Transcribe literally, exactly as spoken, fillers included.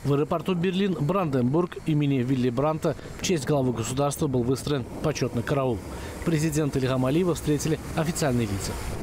В аэропорту Берлин-Бранденбург имени Вилли Бранта в честь главы государства был выстроен почетный караул. Президента Ильгама Алиева встретили официальные лица.